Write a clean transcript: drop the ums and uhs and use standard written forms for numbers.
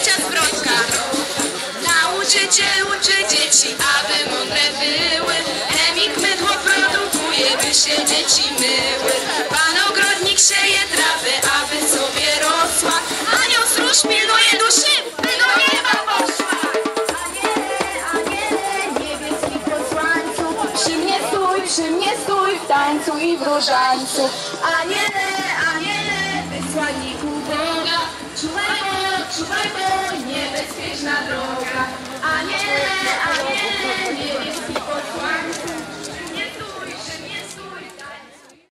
babcia zwrotka. Nauczyciel uczy dzieci, aby mądre były. Chemik mydło produkuje, by się dzieci myły. Pan ogrodnik sieje trawę, aby sobie rosła. Anioł stróż pilnuje duszy, by do nieba poszła. Aniele, niebieski posłańcu, przy mnie stój w tańcu i w różańcu. Aniele,